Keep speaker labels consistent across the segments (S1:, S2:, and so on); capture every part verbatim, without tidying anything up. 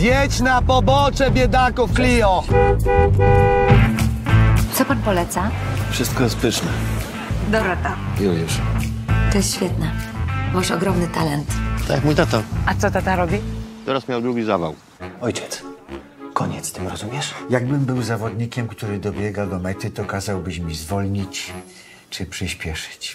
S1: Zjedź na pobocze biedaków, Clio!
S2: Co pan poleca?
S3: Wszystko jest pyszne.
S2: Dorota.
S3: Juliusz.
S2: To jest świetne. Masz ogromny talent.
S3: Tak jak mój tata.
S4: A co tata robi?
S3: Teraz miał drugi zawał.
S5: Ojciec, koniec z tym, rozumiesz?
S6: Jakbym był zawodnikiem, który dobiega do mety, to kazałbyś mi zwolnić czy przyspieszyć.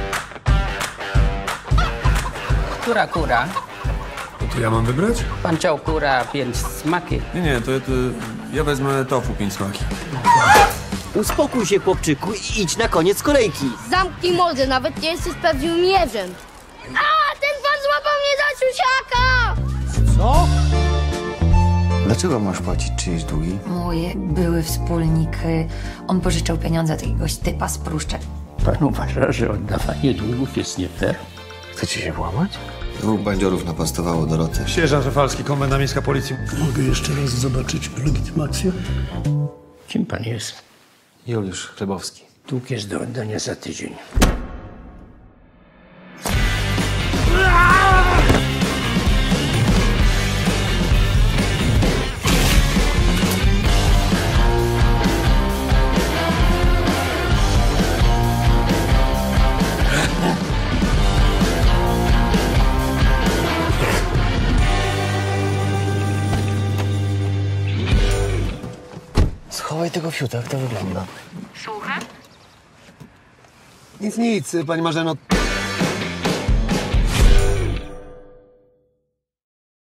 S4: Która kura?
S7: To ja mam wybrać?
S4: Pan chciał kura, pięć smaki.
S7: Nie, nie, to, to ja wezmę tofu, pięć smaki.
S8: Uspokój się, chłopczyku, i idź na koniec kolejki.
S9: Zamknij mordę, nawet nie jesteś pewniumierzem. A, ten pan złapał mnie za ciusiaka!
S1: Co?
S6: Dlaczego masz płacić czyjeś długi?
S2: Mój były wspólnik, y, on pożyczał pieniądze od jakiegoś typa z Pruszczek.
S5: Pan uważa, że oddawanie długów jest nie fair?
S3: Chcecie się włamać? Dwóch bandziorów napastowało Dorotę.
S7: Sierżant Rafalski, komenda miejska policji.
S5: Mogę jeszcze raz zobaczyć legitymację? Kim pan jest?
S3: Juliusz Chlebowski.
S5: Dług jest do oddania za tydzień.
S3: Schowaj tego fiuta, jak to wygląda.
S1: Nic, nic, pani Marzeno.